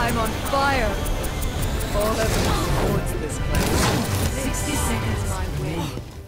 I'm on fire! All evidence supports this claim. 60 seconds my way.